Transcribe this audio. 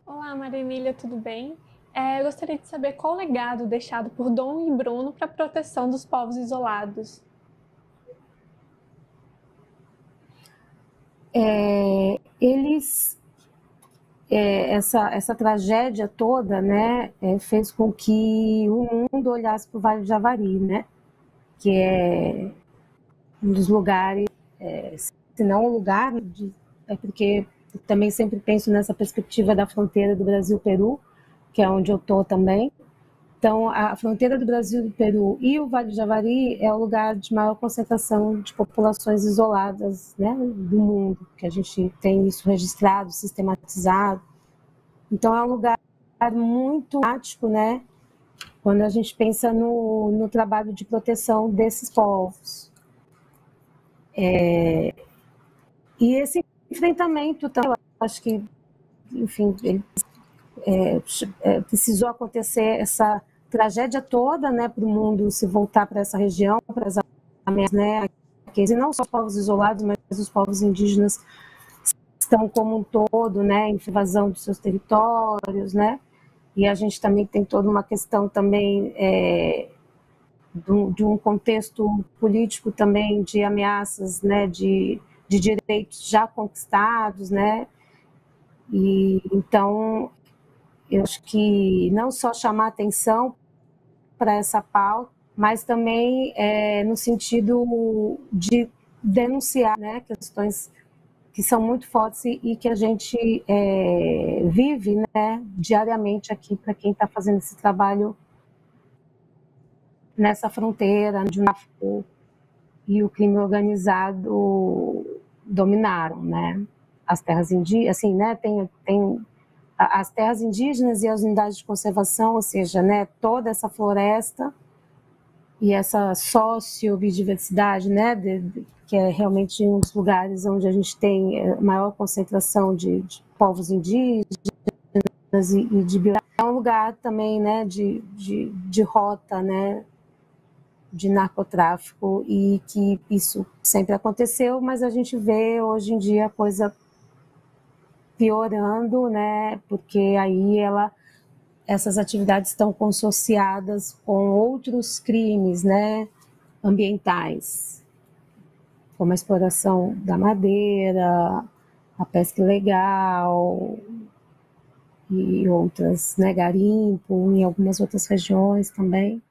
Olá, Maria Emília, tudo bem? Eu gostaria de saber qual o legado deixado por Dom e Bruno para a proteção dos povos isolados. Eles essa tragédia toda, né, fez com que o mundo olhasse para o Vale do Javari, né, que é um dos lugares, se não o lugar, porque também sempre penso nessa perspectiva da fronteira do Brasil-Peru, que é onde eu estou também. Então, a fronteira do Brasil e do Peru e o Vale do Javari é o lugar de maior concentração de populações isoladas, né, do mundo, que a gente tem isso registrado, sistematizado. Então, é um lugar muito prático, né, quando a gente pensa no trabalho de proteção desses povos. E esse enfrentamento, eu acho que, enfim, ele precisou acontecer essa tragédia toda, né, para o mundo se voltar para essa região, para as ameaças, né, e não só os povos isolados, mas os povos indígenas estão como um todo, né, em invasão dos seus territórios, né, e a gente também tem toda uma questão também de um contexto político também de ameaças, né, de direitos já conquistados, né, e então eu acho que não só chamar atenção para essa pauta, mas também no sentido de denunciar, né, questões que são muito fortes e que a gente vive, né, diariamente aqui para quem está fazendo esse trabalho nessa fronteira onde o tráfico e o crime organizado dominaram, né? As terras indígenas, assim, né? Tem as terras indígenas e as unidades de conservação, ou seja, né? Toda essa floresta e essa sociobiodiversidade, né? Que é realmente um dos lugares onde a gente tem maior concentração de povos indígenas e de biodiversidade. É um lugar também, né? De rota, né? De narcotráfico, e que isso sempre aconteceu, mas a gente vê hoje em dia a coisa piorando, né? Porque aí essas atividades estão consociadas com outros crimes, né? Ambientais, como a exploração da madeira, a pesca ilegal e outras, né? Garimpo em algumas outras regiões também.